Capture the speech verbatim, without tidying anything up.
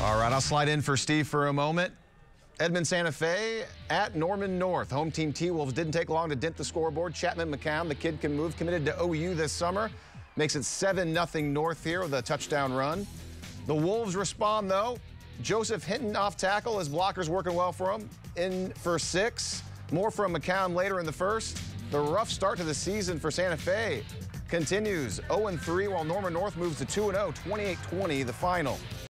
All right, I'll slide in for Steve for a moment. Edmond Santa Fe at Norman North. Home team T-Wolves didn't take long to dent the scoreboard. Chapman McCown, the kid can move, committed to O U this summer. Makes it seven nothing North here with a touchdown run. The Wolves respond, though. Joseph Hinton off tackle. His blocker's working well for him. In for six. More from McCown later in the first. The rough start to the season for Santa Fe continues. oh and three while Norman North moves to two and oh, twenty-eight twenty the final.